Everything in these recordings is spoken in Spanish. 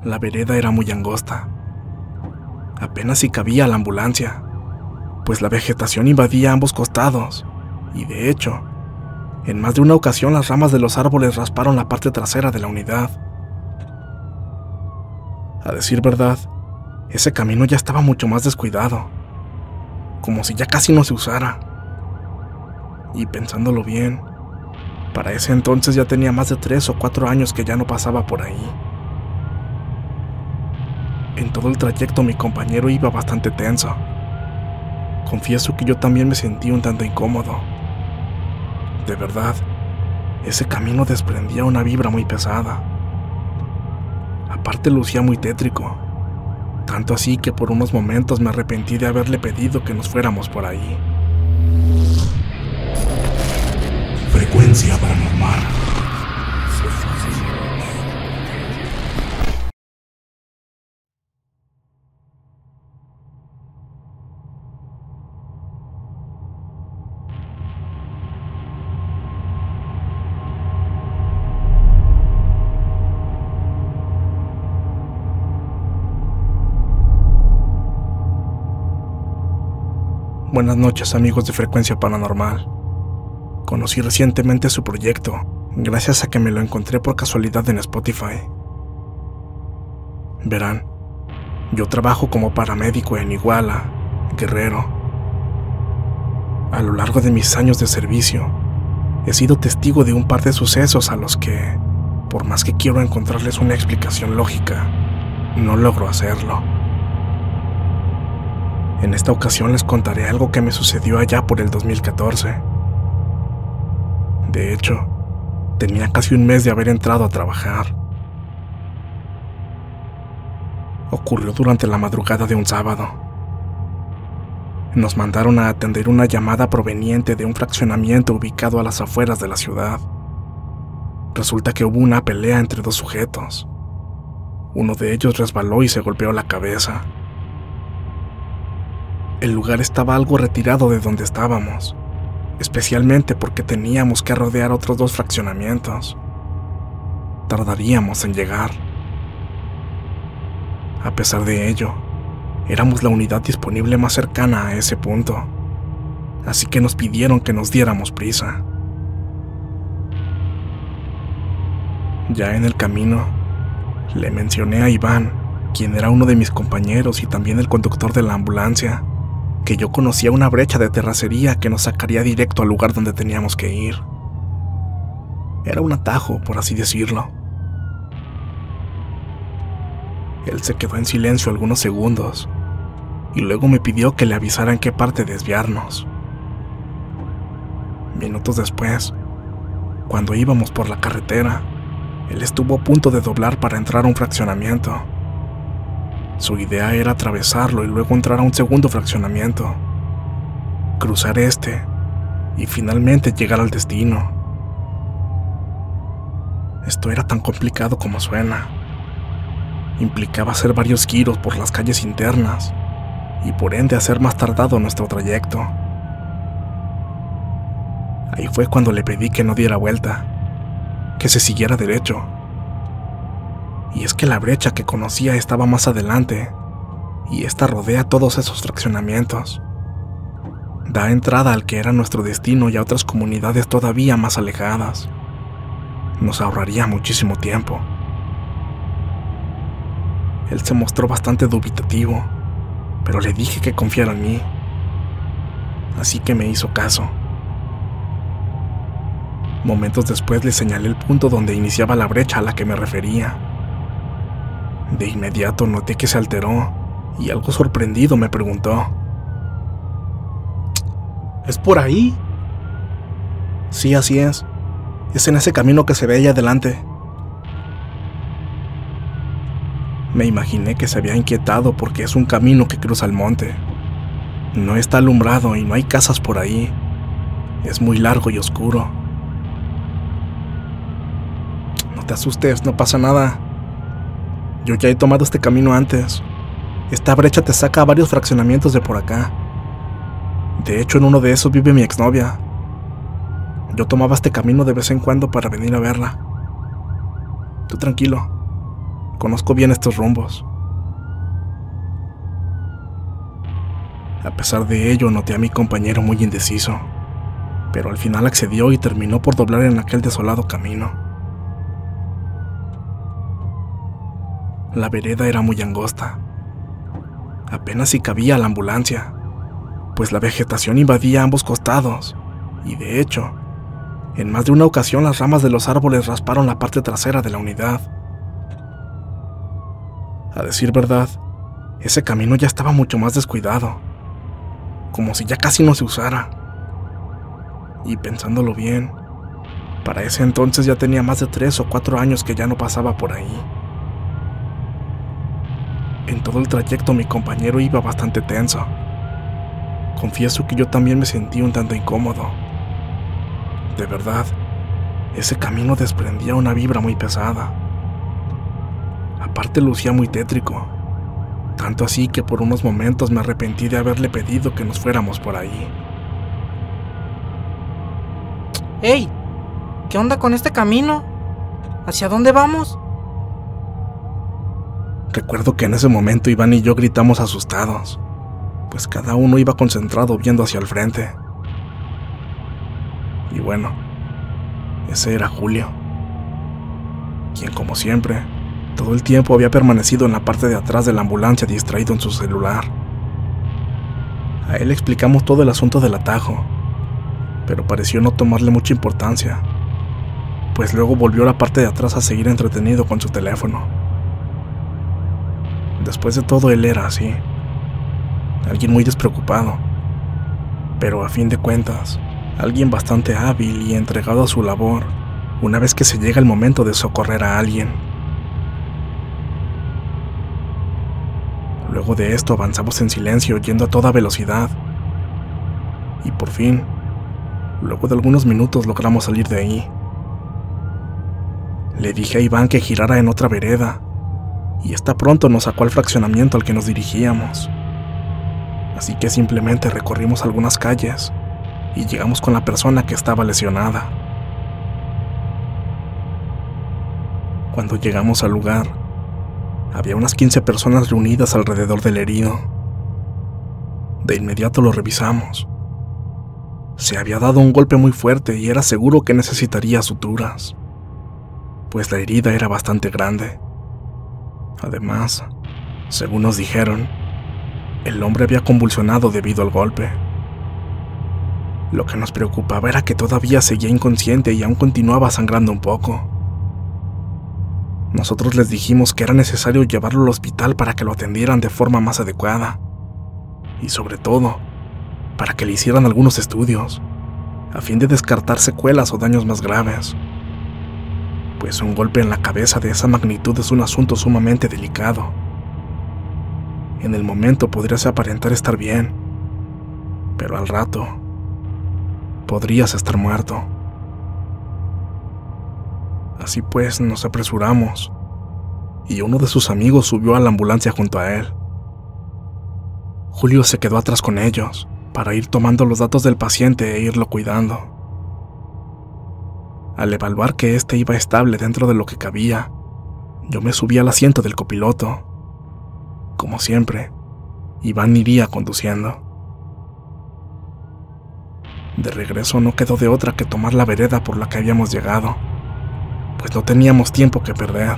La vereda era muy angosta. Apenas si cabía la ambulancia, pues la vegetación invadía ambos costados, y de hecho, en más de una ocasión las ramas de los árboles rasparon la parte trasera de la unidad. A decir verdad, ese camino ya estaba mucho más descuidado, como si ya casi no se usara. Y pensándolo bien, para ese entonces ya tenía más de 3 o 4 años que ya no pasaba por ahí. En todo el trayecto mi compañero iba bastante tenso. Confieso que yo también me sentí un tanto incómodo. De verdad, ese camino desprendía una vibra muy pesada. Aparte lucía muy tétrico, tanto así que por unos momentos me arrepentí de haberle pedido que nos fuéramos por ahí. Frecuencia paranormal. Buenas noches, amigos de Frecuencia Paranormal. Conocí recientemente su proyecto, gracias a que me lo encontré por casualidad en Spotify. Verán, yo trabajo como paramédico en Iguala, Guerrero. A lo largo de mis años de servicio, he sido testigo de un par de sucesos a los que, por más que quiero encontrarles una explicación lógica, no logro hacerlo. En esta ocasión les contaré algo que me sucedió allá por el 2014. De hecho, tenía casi un mes de haber entrado a trabajar. Ocurrió durante la madrugada de un sábado. Nos mandaron a atender una llamada proveniente de un fraccionamiento ubicado a las afueras de la ciudad. Resulta que hubo una pelea entre dos sujetos. Uno de ellos resbaló y se golpeó la cabeza. El lugar estaba algo retirado de donde estábamos, especialmente porque teníamos que rodear otros 2 fraccionamientos. Tardaríamos en llegar. A pesar de ello, éramos la unidad disponible más cercana a ese punto, así que nos pidieron que nos diéramos prisa. Ya en el camino, le mencioné a Iván, quien era uno de mis compañeros y también el conductor de la ambulancia, que yo conocía una brecha de terracería que nos sacaría directo al lugar donde teníamos que ir. Era un atajo, por así decirlo. Él se quedó en silencio algunos segundos, y luego me pidió que le avisara en qué parte desviarnos. Minutos después, cuando íbamos por la carretera, él estuvo a punto de doblar para entrar a un fraccionamiento. Su idea era atravesarlo y luego entrar a un segundo fraccionamiento, cruzar este y finalmente llegar al destino. Esto era tan complicado como suena. Implicaba hacer varios giros por las calles internas y por ende hacer más tardado nuestro trayecto. Ahí fue cuando le pedí que no diera vuelta, que se siguiera derecho. Y es que la brecha que conocía estaba más adelante, y esta rodea todos esos fraccionamientos. Da entrada al que era nuestro destino y a otras comunidades todavía más alejadas. Nos ahorraría muchísimo tiempo. Él se mostró bastante dubitativo, pero le dije que confiara en mí. Así que me hizo caso. Momentos después le señalé el punto donde iniciaba la brecha a la que me refería. De inmediato noté que se alteró y algo sorprendido me preguntó: ¿es por ahí? Sí, así es. Es en ese camino que se ve ahí adelante. Me imaginé que se había inquietado porque es un camino que cruza el monte. No está alumbrado y no hay casas por ahí. Es muy largo y oscuro. No te asustes, no pasa nada. Yo ya he tomado este camino antes. Esta brecha te saca a varios fraccionamientos de por acá. De hecho, en uno de esos vive mi exnovia. Yo tomaba este camino de vez en cuando para venir a verla. Tú tranquilo. conozco bien estos rumbos. A pesar de ello, noté a mi compañero muy indeciso, pero al final accedió y terminó por doblar en aquel desolado camino. La vereda era muy angosta. Apenas si cabía la ambulancia, pues la vegetación invadía ambos costados, y de hecho, en más de una ocasión las ramas de los árboles rasparon la parte trasera de la unidad. A decir verdad, ese camino ya estaba mucho más descuidado, como si ya casi no se usara. Y pensándolo bien, para ese entonces ya tenía más de 3 o 4 años que ya no pasaba por ahí. En todo el trayecto mi compañero iba bastante tenso. Confieso que yo también me sentí un tanto incómodo. De verdad, ese camino desprendía una vibra muy pesada. Aparte lucía muy tétrico, tanto así que por unos momentos me arrepentí de haberle pedido que nos fuéramos por ahí. ¡Ey! ¿Qué onda con este camino? ¿Hacia dónde vamos? Recuerdo que en ese momento Iván y yo gritamos asustados, pues cada uno iba concentrado viendo hacia el frente. Y bueno, ese era Julio, quien como siempre, todo el tiempo había permanecido en la parte de atrás de la ambulancia distraído en su celular. A él le explicamos todo el asunto del atajo, pero pareció no tomarle mucha importancia, pues luego volvió a la parte de atrás a seguir entretenido con su teléfono. Después de todo, él era así, alguien muy despreocupado, pero a fin de cuentas, alguien bastante hábil y entregado a su labor, una vez que se llega el momento de socorrer a alguien. Luego de esto avanzamos en silencio, yendo a toda velocidad, y por fin, luego de algunos minutos logramos salir de ahí. Le dije a Iván que girara en otra vereda, y esta pronto nos sacó al fraccionamiento al que nos dirigíamos. Así que simplemente recorrimos algunas calles y llegamos con la persona que estaba lesionada. Cuando llegamos al lugar, había unas 15 personas reunidas alrededor del herido. De inmediato lo revisamos. Se había dado un golpe muy fuerte y era seguro que necesitaría suturas, pues la herida era bastante grande. Además, según nos dijeron, el hombre había convulsionado debido al golpe. Lo que nos preocupaba era que todavía seguía inconsciente y aún continuaba sangrando un poco. Nosotros les dijimos que era necesario llevarlo al hospital para que lo atendieran de forma más adecuada, y sobre todo, para que le hicieran algunos estudios, a fin de descartar secuelas o daños más graves, pues un golpe en la cabeza de esa magnitud es un asunto sumamente delicado. En el momento podrías aparentar estar bien, pero al rato podrías estar muerto. Así pues, nos apresuramos, y uno de sus amigos subió a la ambulancia junto a él. Julio se quedó atrás con ellos, para ir tomando los datos del paciente e irlo cuidando. Al evaluar que éste iba estable dentro de lo que cabía, yo me subí al asiento del copiloto. Como siempre, Iván iría conduciendo. De regreso no quedó de otra que tomar la vereda por la que habíamos llegado, pues no teníamos tiempo que perder.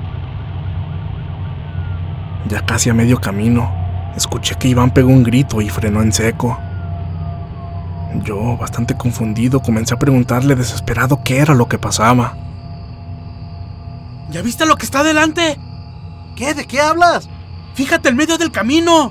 Ya casi a medio camino, escuché que Iván pegó un grito y frenó en seco. Yo, bastante confundido, comencé a preguntarle desesperado qué era lo que pasaba. ¿Ya viste lo que está adelante? ¿Qué? ¿De qué hablas? ¡Fíjate en medio del camino!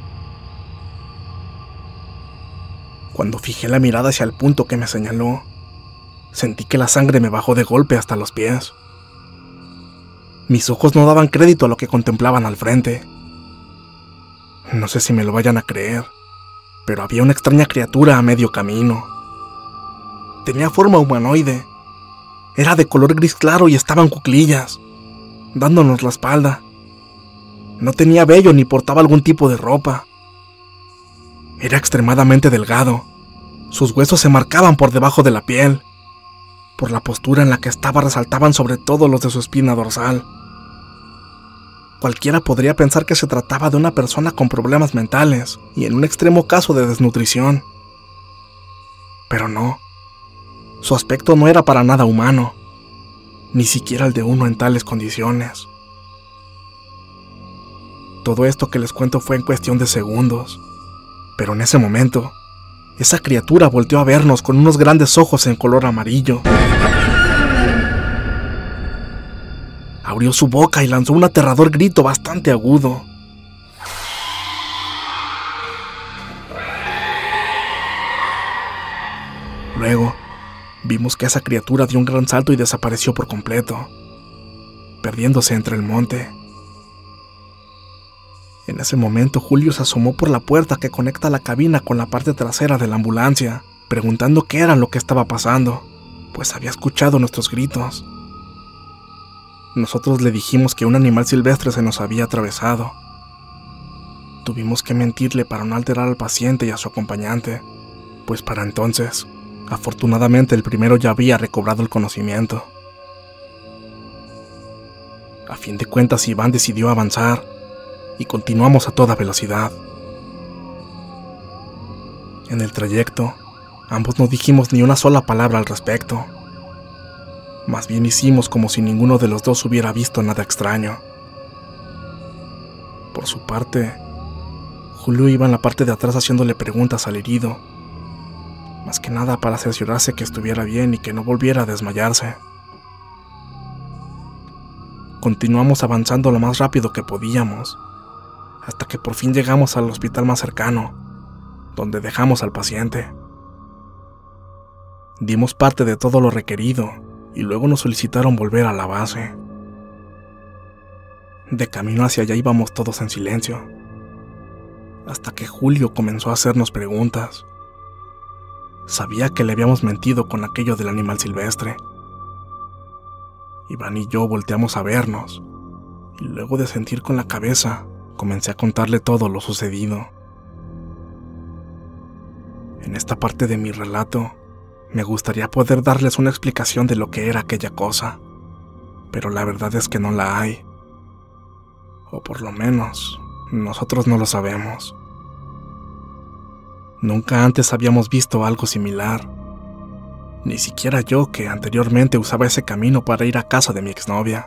Cuando fijé la mirada hacia el punto que me señaló, sentí que la sangre me bajó de golpe hasta los pies. Mis ojos no daban crédito a lo que contemplaban al frente. No sé si me lo vayan a creer, pero había una extraña criatura a medio camino. Tenía forma humanoide. Era de color gris claro y estaba en cuclillas, dándonos la espalda. No tenía vello ni portaba algún tipo de ropa. Era extremadamente delgado. Sus huesos se marcaban por debajo de la piel. Por la postura en la que estaba resaltaban sobre todo los de su espina dorsal. cualquiera podría pensar que se trataba de una persona con problemas mentales y en un extremo caso de desnutrición. Pero no, su aspecto no era para nada humano, ni siquiera el de uno en tales condiciones. Todo esto que les cuento fue en cuestión de segundos, pero en ese momento, esa criatura volteó a vernos con unos grandes ojos en color amarillo. Abrió su boca y lanzó un aterrador grito bastante agudo. Luego, vimos que esa criatura dio un gran salto y desapareció por completo, perdiéndose entre el monte. En ese momento, Julio se asomó por la puerta que conecta la cabina con la parte trasera de la ambulancia, preguntando qué era lo que estaba pasando, pues había escuchado nuestros gritos. Nosotros le dijimos que un animal silvestre se nos había atravesado. Tuvimos que mentirle para no alterar al paciente y a su acompañante, pues para entonces, afortunadamente el primero ya había recobrado el conocimiento. A fin de cuentas, Iván decidió avanzar y continuamos a toda velocidad. En el trayecto, ambos no dijimos ni una sola palabra al respecto. Más bien hicimos como si ninguno de los dos hubiera visto nada extraño. Por su parte, Julio iba en la parte de atrás haciéndole preguntas al herido, más que nada para cerciorarse que estuviera bien y que no volviera a desmayarse. Continuamos avanzando lo más rápido que podíamos, hasta que por fin llegamos al hospital más cercano, donde dejamos al paciente. Dimos parte de todo lo requerido, y luego nos solicitaron volver a la base. De camino hacia allá íbamos todos en silencio, hasta que Julio comenzó a hacernos preguntas. Sabía que le habíamos mentido con aquello del animal silvestre. Iván y yo volteamos a vernos, y luego de sentir con la cabeza, comencé a contarle todo lo sucedido. En esta parte de mi relato, me gustaría poder darles una explicación de lo que era aquella cosa, pero la verdad es que no la hay. O por lo menos, nosotros no lo sabemos. Nunca antes habíamos visto algo similar. Ni siquiera yo, que anteriormente usaba ese camino para ir a casa de mi exnovia.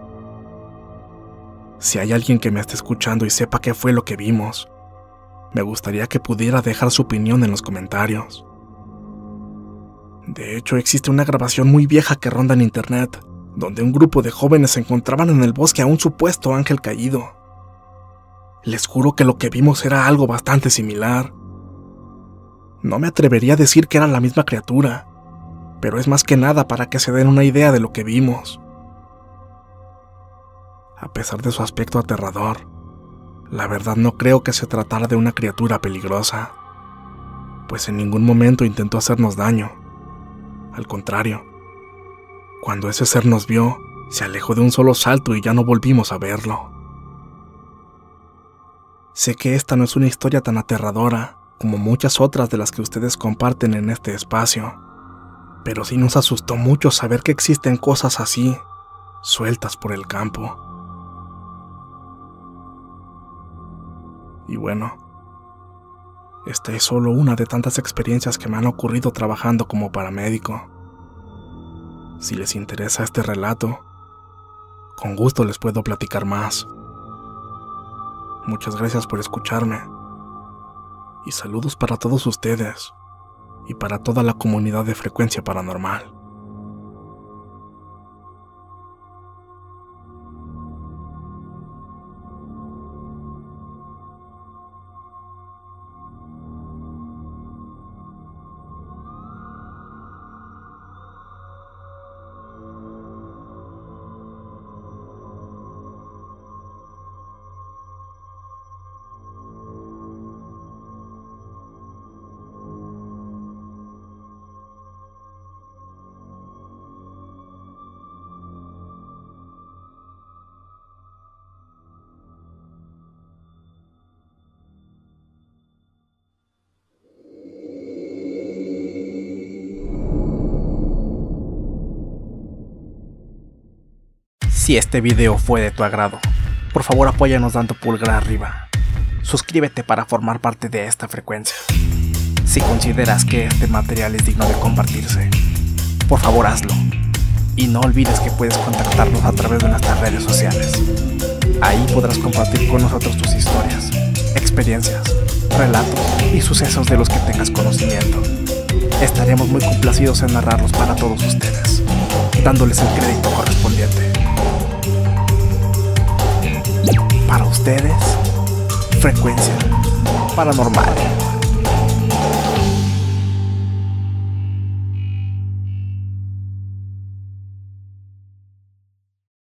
Si hay alguien que me esté escuchando y sepa qué fue lo que vimos, me gustaría que pudiera dejar su opinión en los comentarios. De hecho, existe una grabación muy vieja que ronda en internet, donde un grupo de jóvenes encontraban en el bosque a un supuesto ángel caído. Les juro que lo que vimos era algo bastante similar. No me atrevería a decir que era la misma criatura, pero es más que nada para que se den una idea de lo que vimos. A pesar de su aspecto aterrador, la verdad no creo que se tratara de una criatura peligrosa, pues en ningún momento intentó hacernos daño. Al contrario, cuando ese ser nos vio, se alejó de un solo salto y ya no volvimos a verlo. Sé que esta no es una historia tan aterradora como muchas otras de las que ustedes comparten en este espacio, pero sí nos asustó mucho saber que existen cosas así, sueltas por el campo. Y bueno, esta es solo una de tantas experiencias que me han ocurrido trabajando como paramédico. Si les interesa este relato, con gusto les puedo platicar más. Muchas gracias por escucharme. Y saludos para todos ustedes y para toda la comunidad de Frecuencia Paranormal. Si este video fue de tu agrado, Por favor, apóyanos dando pulgar arriba. Suscríbete para formar parte de esta frecuencia. Si consideras que este material es digno de compartirse, por favor hazlo. Y no olvides que puedes contactarnos a través de nuestras redes sociales. Ahí podrás compartir con nosotros tus historias, experiencias, relatos y sucesos de los que tengas conocimiento. Estaremos muy complacidos en narrarlos para todos ustedes, dándoles el crédito correspondiente. Para ustedes, Frecuencia Paranormal.